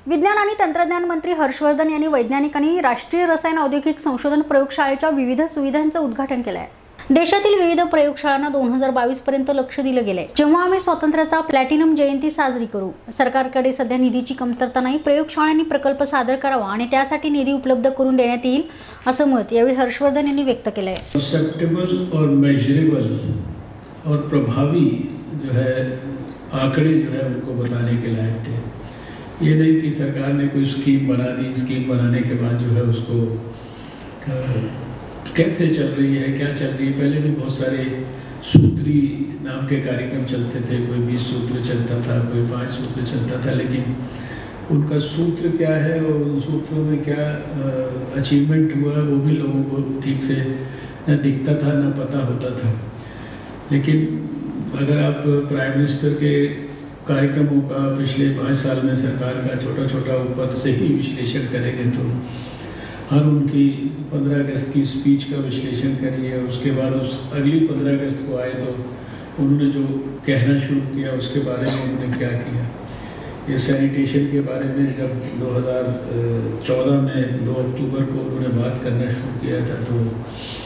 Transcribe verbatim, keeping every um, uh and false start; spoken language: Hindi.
विज्ञान आणि तंत्रज्ञान मंत्री हर्षवर्धन यांनी वैज्ञानिकांनी राष्ट्रीय रसायन औद्योगिक संशोधन प्रयोगशाळेच्या विविध सुविधांचं उद्घाटन केलं आहे। देशातील विविध प्रयोगशाळांना दोन हजार बावीस पर्यंत लक्ष दिलं गेलंय। जेव्हा आम्ही स्वातंत्र्याचा प्लॅटिनम जयंती साजरी करू, सरकारकडे सध्या निधीची कमतरता नाही, प्रयोगशाळांनी प्रकल्प सादर करावा आणि त्यासाठी निधी उपलब्ध करून देण्यात येईल असं मत यावेळी हर्षवर्धन यांनी व्यक्त केलं आहे। एक्सेप्टेबल और मेजरेबल और प्रभावी जो है आंकड़े जो है उनको बताने के लायक थे। ये नहीं कि सरकार ने कोई स्कीम बना दी, स्कीम बनाने के बाद जो है उसको कैसे चल रही है, क्या चल रही है। पहले भी बहुत सारे सूत्री नाम के कार्यक्रम चलते थे, कोई बीस सूत्र चलता था, कोई पाँच सूत्र चलता था, लेकिन उनका सूत्र क्या है और उन सूत्रों में क्या अचीवमेंट हुआ वो भी लोगों को ठीक से न दिखता था न पता होता था। लेकिन अगर आप प्राइम मिनिस्टर के कार्यक्रमों का पिछले पाँच साल में सरकार का छोटा छोटा ऊपर से ही विश्लेषण करेंगे तो हर उनकी पंद्रह अगस्त की स्पीच का विश्लेषण करिए, उसके बाद उस अगली पंद्रह अगस्त को आए तो उन्होंने जो कहना शुरू किया उसके बारे में उन्होंने क्या किया। ये सैनिटेशन के बारे में जब दो हज़ार चौदह में दो अक्टूबर को उन्होंने बात करना शुरू किया था तो